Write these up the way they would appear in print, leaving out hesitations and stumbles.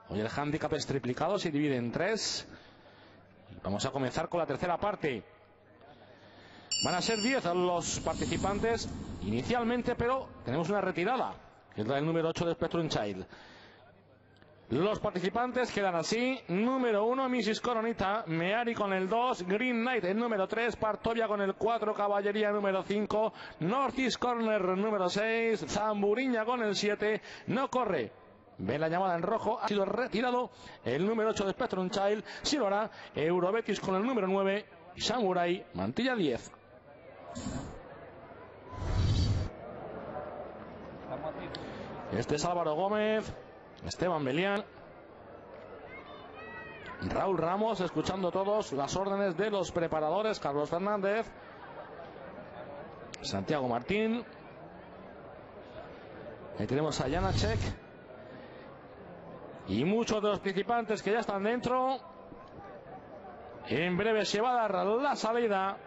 Hoy el handicap es triplicado, se divide en 3. Vamos a comenzar con la tercera parte. Van a ser 10 los participantes inicialmente, pero tenemos una retirada, que es la del número 8 de Spectrum Child. Los participantes quedan así: número 1 Mrs. Coronita, Meari con el 2, Green Knight el número 3, Partovia con el 4, Caballería número 5, Northeast Corner número 6, Zamburiña con el 7, no corre. Ve la llamada en rojo, ha sido retirado el número 8 de Spectrum Child, si lo hará Eurobetis con el número 9 y Samurai mantilla 10. Este es Álvaro Gómez, Esteban Belián, Raúl Ramos, escuchando todos las órdenes de los preparadores: Carlos Fernández, Santiago Martín. Ahí tenemos a Janacek y muchos de los participantes que ya están dentro. En breve se va a dar la salida.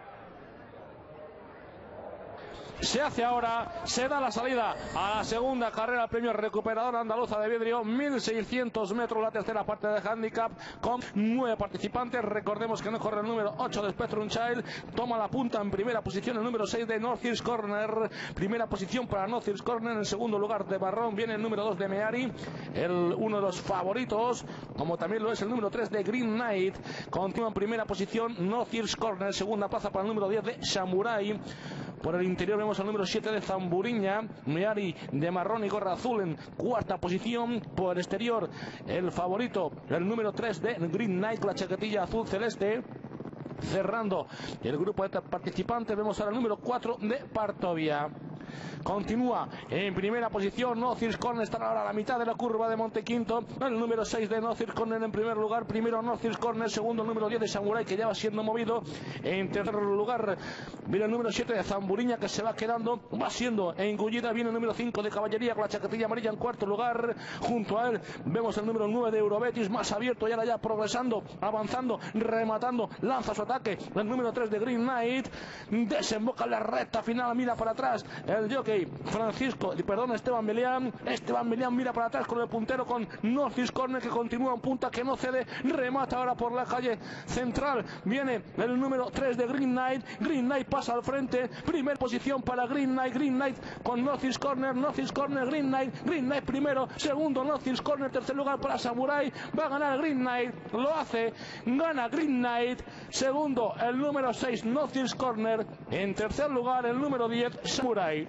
Se hace ahora, se da la salida a la segunda carrera, el premio Recuperador Andaluza de Vidrio, 1600 metros, la tercera parte de handicap, con 9 participantes. Recordemos que no corre el número 8 de Spectrum Child, toma la punta en primera posición el número 6 de Northeast Corner, primera posición para Northeast Corner. En segundo lugar de Barrón viene el número 2 de Meari, uno de los favoritos, como también lo es el número 3 de Green Knight. Continúa en primera posición Northeast Corner, segunda plaza para el número 10 de Samurai. Por el interior vemos al número 7 de Zamburiña, Meari de marrón y gorra azul en cuarta posición. Por el exterior el favorito, el número 3 de Green Knight, la chaquetilla azul celeste. Cerrando el grupo de participantes vemos al número 4 de Partovia. Continúa en primera posición Northeast Corner, está ahora a la mitad de la curva de Montequinto. El número 6 de Northeast Corner en primer lugar, primero Northeast Corner, segundo el número 10 de Samurai, que ya va siendo movido. En tercer lugar viene el número 7 de Zamburiña, que se va quedando, va siendo engullida. Viene el número 5 de Caballería con la chaquetilla amarilla en cuarto lugar. Junto a él vemos el número 9 de Eurobetis, más abierto, y ahora ya progresando, avanzando, rematando, lanza su ataque el número 3 de Green Knight. Desemboca en la recta final, mira para atrás el jockey Esteban Belián mira para atrás con el puntero, con Northeast Corner, que continúa en punta, que no cede, remata ahora por la calle central. Viene el número 3 de Green Knight pasa al frente, primera posición para Green Knight con Northeast Corner, Green Knight primero, segundo Northeast Corner, tercer lugar para Samurai. Va a ganar Green Knight, lo hace, gana Green Knight, segundo el número 6 Northeast Corner, en tercer lugar el número 10 Samurai.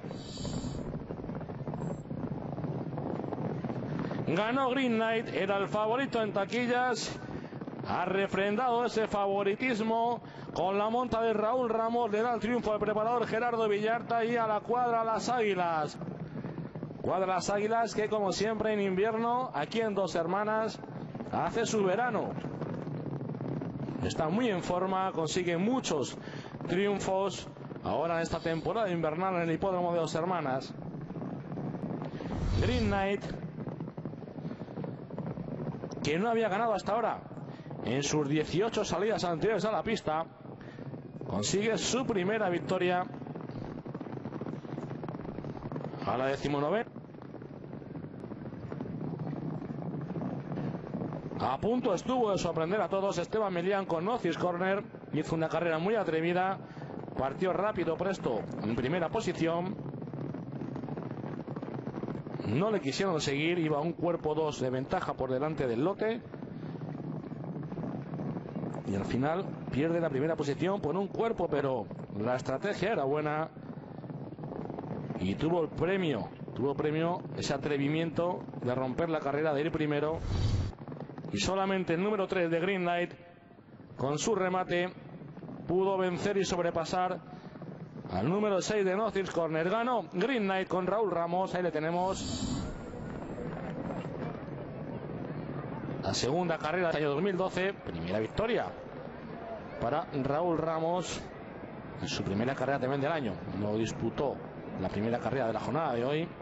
Ganó Green Knight, era el favorito en taquillas, ha refrendado ese favoritismo con la monta de Raúl Ramos. Le da el triunfo al preparador Gerardo Villarta, y a la cuadra Las Águilas. Cuadra Las Águilas, que como siempre en invierno, aquí en Dos Hermanas, hace su verano. Está muy en forma, consigue muchos triunfos ahora en esta temporada invernal en el hipódromo de Dos Hermanas. Green Knight, que no había ganado hasta ahora en sus 18 salidas anteriores a la pista, consigue su primera victoria a la 19ª. A punto estuvo de sorprender a todos Esteban Belián con Northeast Corner, hizo una carrera muy atrevida, partió rápido, presto en primera posición, no le quisieron seguir, iba un cuerpo 2 de ventaja por delante del lote, y al final pierde la primera posición por un cuerpo, pero la estrategia era buena y tuvo premio ese atrevimiento de romper la carrera, de ir primero. Y solamente el número 3 de Green Knight, con su remate, pudo vencer y sobrepasar al número 6 de Northeast Corner. Ganó Green Knight con Raúl Ramos. Ahí le tenemos. La segunda carrera del año 2012. Primera victoria para Raúl Ramos en su primera carrera también del año. No disputó la primera carrera de la jornada de hoy.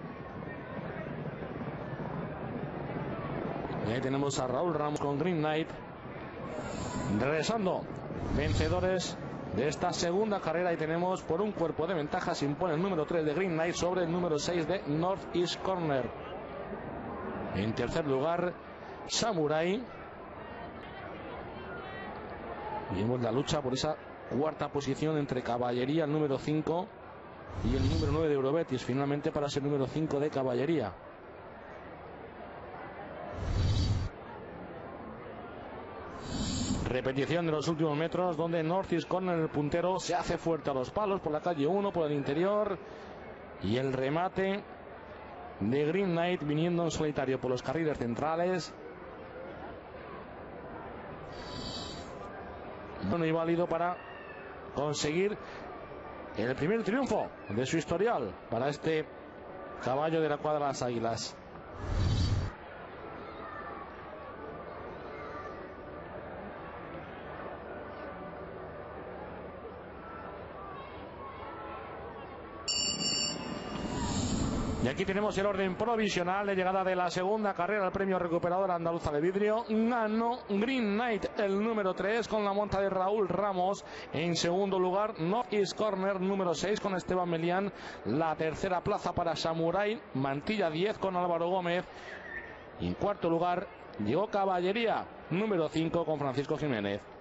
Y ahí tenemos a Raúl Ramos con Green Knight. Regresando, vencedores de esta segunda carrera, y tenemos por un cuerpo de ventaja se impone el número 3 de Green Knight sobre el número 6 de Northeast Corner. En tercer lugar Samurai. Vimos la lucha por esa cuarta posición entre Caballería, el número 5, y el número 9 de Eurobetis, finalmente para ser número 5 de Caballería. Repetición de los últimos metros, donde Northeast Corner, el puntero, se hace fuerte a los palos por la calle 1, por el interior, y el remate de Green Knight viniendo en solitario por los carriles centrales. Bueno, y válido para conseguir el primer triunfo de su historial para este caballo de la cuadra de las Águilas. Y aquí tenemos el orden provisional de llegada de la segunda carrera al premio recuperador andaluza de vidrio. Ganó Green Knight, el número 3, con la monta de Raúl Ramos. En segundo lugar, Northeast Corner, número 6, con Esteban Melián. La tercera plaza para Samurai, mantilla 10, con Álvaro Gómez. Y en cuarto lugar llegó Caballería, número 5, con Francisco Jiménez.